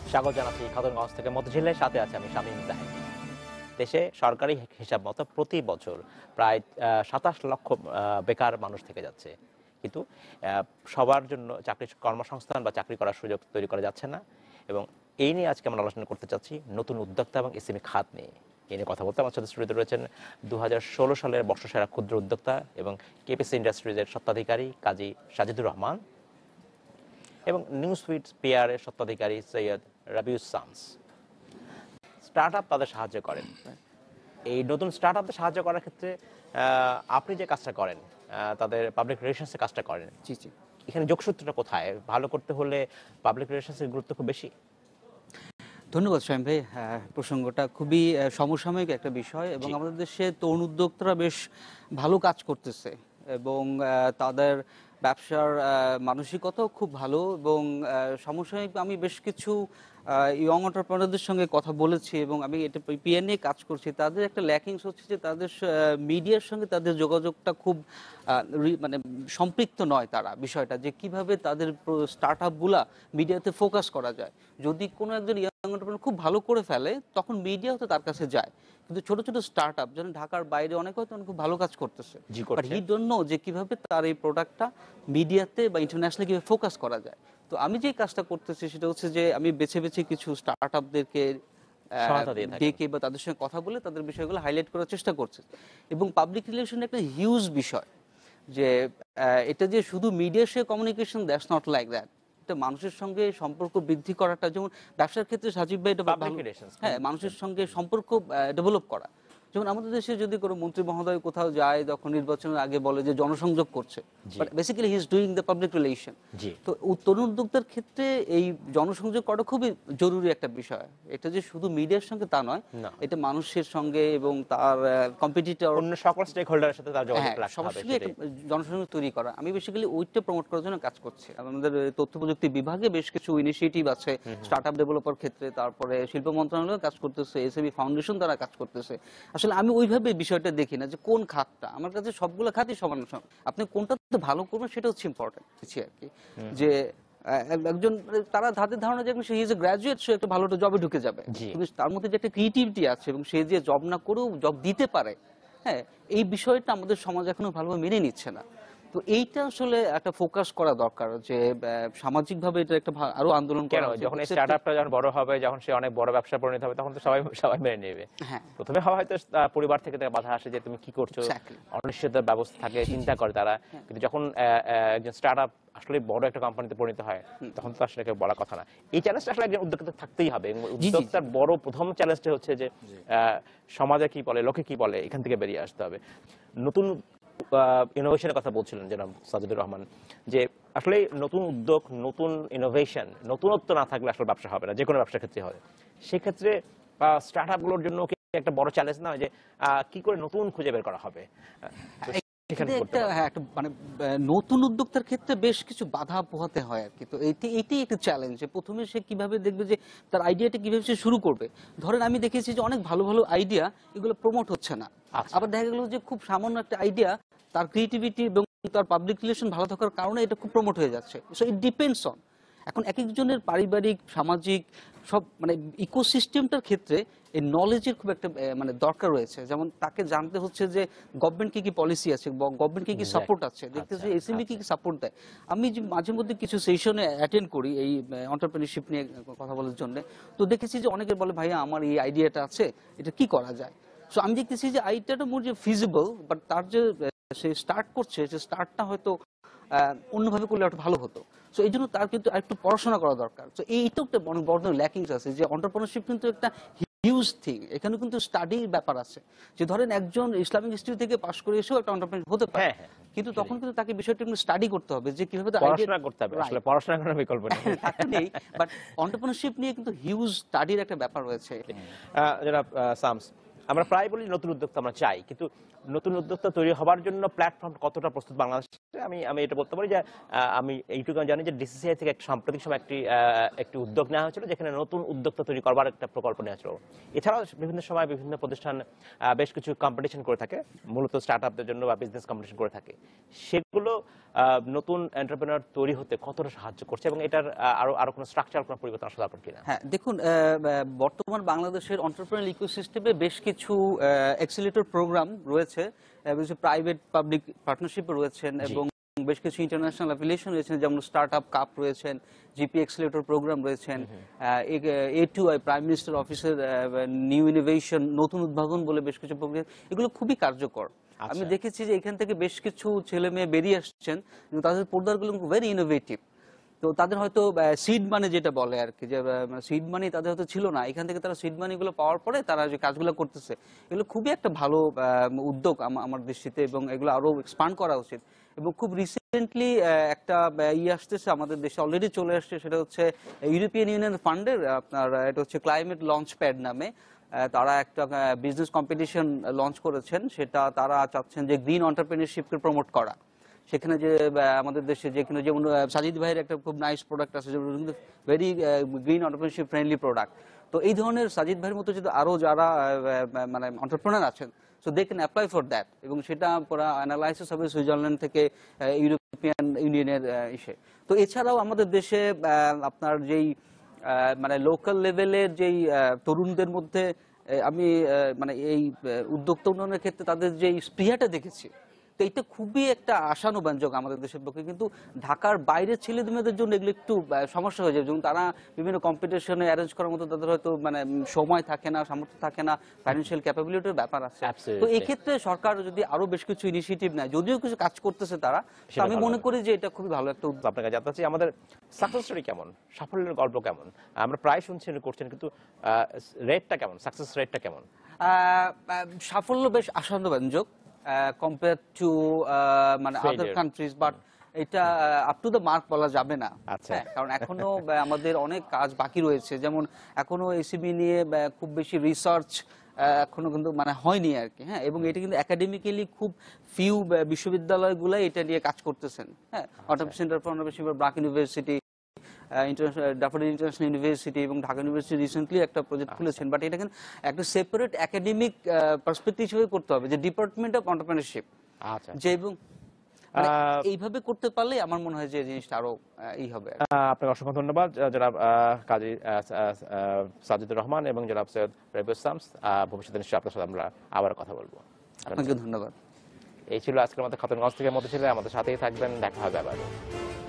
স্বাগত জানাচ্ছি খাতুনগঞ্জ থেকে মতিঝিলের সাথে আছে আমি শামীম জাহিদ। দেশে সরকারি হিসাব মতো প্রতি বছর প্রায় ২৭ লক্ষ বেকার মানুষ থেকে যাচ্ছে, কিন্তু সবার জন্য চাকরি কর্মসংস্থান বা চাকরি করার সুযোগ তৈরি করা যাচ্ছে না। এবং এই নিয়ে আজকে আমরা আলোচনা করতে চাচ্ছি নতুন উদ্যোক্তা এবং এসএমই খাত নিয়ে। এই নিয়ে কথা বলতে আমার সাথে স্টুডিওতে রয়েছেন ২০১৬ সালের বর্ষসেরা ক্ষুদ্র উদ্যোক্তা এবং কেপিসি ইন্ডাস্ট্রিজের স্বত্বাধিকারী কাজী সাজিদুর রহমান এবং নিউ সুইটস পিআরের স্বত্বাধিকারী সৈয়দ রাবিউস সামস। স্টার্ট আপ তাদের সাহায্য করেন। এই নতুন স্টার্ট আপদের সাহায্য করার ক্ষেত্রে আপনি যে কাজটা করেন, তাদের পাবলিক রিলেশনসের কাজটা করেন, জি জি, এখানে যোগসূত্রটা কোথায়? ভালো করতে হলে পাবলিক রিলেশনসের গুরুত্ব খুব বেশি। ধন্যবাদ শামীম ভাই। প্রসঙ্গটা খুবই সমসাময়িক একটা বিষয় এবং আমাদের দেশে তরুণ উদ্যোক্তারা বেশ ভালো কাজ করতেছে এবং তাদের ব্যবসার মানসিকতাও খুব ভালো এবং সমসাময়িক আমি বেশ কিছু ইয়ং এন্টারপ্রেনারদের সঙ্গে কথা বলেছি এবং আমি এটা পিএন নিয়ে কাজ করছি। তাদের একটা ল্যাকিংস হচ্ছে যে তাদের মিডিয়ার সঙ্গে তাদের যোগাযোগটা খুব মানে সম্পৃক্ত নয় তারা বিষয়টা, যে কিভাবে তাদের স্টার্ট আপগুলা মিডিয়াতে ফোকাস করা যায়। যদি কোনো একজন ইয়ং এন্টারপ্রেনার খুব ভালো করে ফেলে তখন মিডিয়া হয়তো তার কাছে যায়, কিন্তু ছোট ছোট স্টার্ট আপ যেন ঢাকার বাইরে অনেক হয়তো খুব ভালো কাজ করতেছে, বাট হি ডোন্ট নো যে কিভাবে তার এই প্রোডাক্টটা মিডিয়াতে বা ইন্টারন্যাশনালি কিভাবে ফোকাস করা যায়। তো আমি যে কাজটা করতেছি সেটা হচ্ছে যে আমি বেছে বেছে কিছু স্টার্ট আপদেরকে ডেকে বা তাদের সঙ্গে কথা বলে তাদের বিষয়গুলো হাইলাইট করার চেষ্টা করছে। এবং পাবলিক রিলেশন একটা হিউজ বিষয়, যে এটা যে শুধু মিডিয়ার সঙ্গে communication, that's not like that. এটা মানুষের সঙ্গে সম্পর্ক বৃদ্ধি করাটা, যেমন ব্যবসার ক্ষেত্রে সাজিব ভাই এটা হ্যাঁ, মানুষের সঙ্গে সম্পর্ক ডেভেলপ করা। যেমন আমাদের দেশে যদি কোনো মন্ত্রী মহোদয় কোথাও যায় তখন নির্বাচনের আগে বলে যে জনসংযোগ করছে, but basically he is doing the public relation. তো তরুণ উদ্যোক্তার ক্ষেত্রে এই জনসংযোগ করা খুবই জরুরি একটা বিষয়। এটা যে শুধু মিডিয়ার সঙ্গে তা নয়, এটা মানুষের সঙ্গে এবং তার কম্পিটিটর অন্য সকল স্টেক হোল্ডারের সাথে তার যোগাযোগ রাখতে হবে, জনসংযোগ তৈরি করা। আমি বেসিক্যালি ওইটা প্রমোট করার জন্য কাজ করছি। আমাদের তথ্য প্রযুক্তি বিভাগে বেশ কিছু ইনিশিয়েটিভ আছে স্টার্ট আপ ডেভেলপার ক্ষেত্রে, তারপরে শিল্প মন্ত্রণালয় কাজ করতেছে, এসএমই ফাউন্ডেশন দ্বারা কাজ করতেছে। আসলে আমি ওইভাবে বিষয়টা দেখি না যে কোন খাতটা, আমার কাছে সবগুলো খাতই সমান সমান, আপনি কোনটাতে ভালো করবেন সেটা হচ্ছে ইম্পর্টেন্ট আর কি। যে একজন তারা তাদের ধারণা যে সে ইজ এ গ্রাজুয়েট, সে একটা ভালো একটা জবে ঢুকে যাবে, কিন্তু তার মধ্যে যে একটা ক্রিয়েটিভিটি আছে এবং সে যে জব না করেও জব দিতে পারে, হ্যাঁ, এই বিষয়টা আমাদের সমাজ এখনো ভালোভাবে মেনে নিচ্ছে না। তো এইটা আসলে একটা ফোকাস করা দরকার, যে সামাজিকভাবে এটা একটা আরো আন্দোলন করা। যখন স্টার্টআপটা যখন বড় হবে, যখন সে অনেক বড় ব্যবসা পরিণত হবে, তখন তো সবাই মেনে নেবে। প্রথমে হয়তো পরিবার থেকে বাধা আসে যে তুমি কি করছো, অনিশ্চয়তার ব্যবস্থা থাকে, চিন্তা করে তারা, কিন্তু যখন একজন স্টার্টআপ আসলে বড় একটা কোম্পানিতে পরিণত হয় তখন তো আসলে বলা কথা না। এই চ্যালেঞ্জটা আসলে একজন উদ্যোক্তা থাকতেই হবে। উদ্যোক্তার বড় প্রথম চ্যালেঞ্জটা হচ্ছে যে সমাজে কি বলে, লোকে কি বলে, এখান থেকে বেরিয়ে আসতে হবে। নতুন ইনোভেশনের কথা বলছিলেন জনাব সাজিদুর রহমান, যে আসলে নতুন উদ্যোগ, নতুন ইনোভেশন, নতুনত্ব না থাকলে আসলে ব্যবসা হবে না, যে কোনো ব্যবসার ক্ষেত্রে হবে। সেক্ষেত্রে স্টার্ট আপ গুলোর জন্য একটা বড় চ্যালেঞ্জ না, যে কি করে নতুন খুঁজে বের করা হবে। মানে নতুন উদ্যোক্তার ক্ষেত্রে বেশ কিছু বাধা পোহাতে হয় আর কি। তো এইটাই একটা চ্যালেঞ্জ, যে প্রথমে সে কিভাবে দেখবে যে তার আইডিয়াটা কিভাবে সে শুরু করবে। ধরেন আমি দেখেছি যে অনেক ভালো ভালো আইডিয়া এগুলো প্রমোট হচ্ছে না, আবার দেখা গেল যে খুব সামান্য একটা আইডিয়া, তার ক্রিয়েটিভিটি এবং তার পাবলিক রিলেশন ভালো থাকার কারণে এটা খুব প্রমোট হয়ে যাচ্ছে। সো ইট ডিপেন্ডস অন, এখন এক একজনের পারিবারিক, সামাজিক সব মানে ইকোসিস্টেমটার ক্ষেত্রে এই নলেজের খুব একটা মানে দরকার রয়েছে। যেমন তাকে জানতে হচ্ছে যে গভর্নমেন্ট কি কি পলিসি আছে, গভর্নমেন্ট কি কি সাপোর্ট আছে, দেখতে যে এসএমই কি কি সাপোর্ট দেয়। আমি যে মাঝে মধ্যে কিছু সেশনে অ্যাটেন্ড করি এই এন্টারপ্রেনারশিপ নিয়ে কথা বলার জন্য, তো দেখেছি যে অনেকে বলে ভাইয়া আমার এই আইডিয়াটা আছে, এটা কি করা যায়। সো আমি দেখতেছি যে আইডিয়াটা মোর যে ফিজিবল, বাট তার যে সে স্টার্ট করছে, যে স্টার্টটা হয়তো অন্যভাবে করলে একটু ভালো হতো। সো এই জন্য তার কিন্তু একটু পড়াশোনা করা দরকার। তো এইটাও একটা বড় ল্যাকিংস আছে, যে এন্টারপ্রেনারশিপ কিন্তু একটা হিউজ থিং, এখানে কিন্তু স্টাডির ব্যাপার আছে। যে ধরেন একজন ইসলামিক ইনস্টিটিউট থেকে পাশ করে এসেও একটা এন্টারপ্রেনার হতে পারে, কিন্তু তখন কিন্তু তাকে বিষয়টা একটু স্টাডি করতে হবে, যে কিভাবে পড়াশোনা করতে হবে। আসলে পড়াশোনা করার বিকল্প নেই, বাট এন্টারপ্রেনারশিপ নিয়ে কিন্তু হিউজ স্টাডির একটা ব্যাপার রয়েছে। জনাব সামস, আমরা প্রায় বলি নতুন উদ্যোক্তা আমরা চাই, কিন্তু নতুন উদ্যোক্তা তৈরি হবার জন্য প্ল্যাটফর্ম কতটা প্রস্তুত বাংলাদেশে, আমি এটা বলতে পারি যে আমি এইটুকু জানি যে ডিসিসিআই থেকে একটা সাম্প্রতিক সময় একটি উদ্যোগ নেওয়া হয়েছিল, যেখানে নতুন উদ্যোক্তা তৈরি করবার একটা প্রকল্প নেওয়া হয়েছিল। এছাড়াও বিভিন্ন সময় বিভিন্ন প্রতিষ্ঠান বেশ কিছু কম্পিটিশন করে থাকে, মূলত স্টার্টআপদের জন্য বা বিজনেস কম্পিটিশন করে থাকে। সেগুলো নতুন এন্টারপ্রেনার তৈরি হতে কতটা সাহায্য করছে, এবং এটার আরো কোনো স্ট্রাকচারাল কোনো পরিবর্তন আসা দরকার কিনা? হ্যাঁ, দেখুন, বর্তমান বাংলাদেশের এন্টারপ্রেনারিয়াল ইকোসিস্টেমে বেশ কিছু অ্যাক্সিলারেটর প্রোগ্রাম রয়েছে, কিছু প্রাইভেট পাবলিক পার্টনারশিপ রয়েছেন এবং বেশ কিছু ইন্টারন্যাশনাল অ্যাফিলিয়েশন রয়েছেন, যেমন স্টার্টআপ কাপ রয়েছেন, জিপি এক্সিলারেটর প্রোগ্রাম রয়েছেন, A2I প্রাইম মিনিস্টার অফিসের নিউ ইনোভেশন, নতুন উদ্ভাবন বলে বেশ কিছু প্রোগ্রাম, এগুলো খুবই কার্যকর। আমি দেখেছি যে এখান থেকে বেশ কিছু ছেলে মেয়ে বেরিয়ে আসছেন, তাদের পোর্টালগুলো ভেরি ইনোভেটিভ। তো তাদের হয়তো সিড মানি যেটা বলে আর কি, যে সিড মানি তাদের হয়তো ছিল না, এখান থেকে তারা সিড মানিগুলো পাওয়ার পরে তারা যে কাজগুলো করতেছে, এগুলো খুবই একটা ভালো উদ্যোগ আমার দৃষ্টিতে, এবং এগুলো আরো এক্সপান্ড করা উচিত। এবং খুব রিসেন্টলি একটা আসতেছে আমাদের দেশে, অলরেডি চলে আসছে, সেটা হচ্ছে ইউরোপিয়ান ইউনিয়ন ফান্ডের, আপনার এটা হচ্ছে ক্লাইমেট লঞ্চ প্যাড নামে। তারা একটা বিজনেস কম্পিটিশন লঞ্চ করেছেন, সেটা তারা চাচ্ছেন যে গ্রিন এন্টারপ্রেনিউরশিপকে প্রমোট করা। সেখানে যে আমাদের দেশে যেমন সাজিদ ভাইয়ের একটা খুব নাইস প্রোডাক্ট আছে, যেমন very green entrepreneurship friendly product. তো এই ধরনের সাজিদ ভাইয়ের মতো যদি আরো যারা মানে এন্টারপ্রেনার আছেন, so they can apply for that, এবং সেটা পুরো অ্যানালাইসিস হবে সুইজারল্যান্ড থেকে ইউরোপিয়ান ইউনিয়নের ইসে। তো এছাড়াও আমাদের দেশে আপনার যেই মানে লোকাল লেভেলের যেই তরুণদের মধ্যে আমি মানে এই উদ্যোক্তা উন্নয়নের ক্ষেত্রে তাদের যে স্পৃহাটা দেখেছি, তো এটা খুবই একটা আশানুব্যঞ্জক আমাদের দেশের পক্ষে। কিন্তু ঢাকার বাইরের ছেলে মেয়েদের জন্য এগুলো একটু সমস্যা হয়ে যায়, যেমন তারা বিভিন্ন কম্পিটিশনে অ্যারেঞ্জ করার মতো তাদের হয়তো মানে সময় থাকে না, সামর্থ্য থাকে না, ফাইন্যান্সিয়াল ক্যাপাবিলিটির ব্যাপার আছে। তো এই ক্ষেত্রে সরকার যদি আরো বেশ কিছু ইনিশিয়েটিভ নেয়, যদিও কিছু কাজ করতেছে তারা, তো আমি মনে করি যে এটা খুবই ভালো একটা উদ্যোগ। আপনাকে জানতে চাচ্ছি, আমাদের সাকসেস স্টোরি কেমন, সাফল্যের গল্প কেমন? আমরা প্রায় শুনছেন করছেন, কিন্তু রেটটা কেমন, সাকসেস রেটটা কেমন? সাফল্য বেশ আশানুব্যঞ্জক কম্পেয়ার টু মানে আদার কান্ট্রিজ, বাট এটা আপ টু দ্য মার্ক বলা যাবে না, কারণ এখনো আমাদের অনেক কাজ বাকি রয়েছে। যেমন এখনো এসিবি নিয়ে খুব বেশি রিসার্চ এখনো কিন্তু মানে হয়নি আর কি। হ্যাঁ, এবং এটা কিন্তু একাডেমিক্যালি খুব ফিউ বিশ্ববিদ্যালয়গুলো এটা নিয়ে কাজ করতেছেন। হ্যাঁ, automation entrepreneurship, BRAC university, international university এবং ঢাকা ইউনিভার্সিটি রিসেন্টলি একটা প্রজেক্ট খুলেছেন, বাট এটা কিন্তু একটা সেপারেট একাডেমিক পার্সপেক্টিভ হিসেবে করতে হবে, যে ডিপার্টমেন্ট অফ এন্টারপ্রেনারশিপ, যে এবং এইভাবে করতে পারলে আমার মনে হয় যে জিনিসটা আরো এই হবে। আপনাকে অসংখ্য ধন্যবাদ জনাব কাজী সাজিদুর রহমান এবং জনাব সৈয়দ রাবিউস শামস। ভবিষ্যতে নিশ্চয়ই আপনার সাথে আমরা আবার কথা বলবো। আপনাকে ধন্যবাদ। এই ছিল আজকের মতো খাতুনগঞ্জ থেকে মধ্যে ছিল, আমাদের সাথেই থাকবেন, দেখা হবে আবার।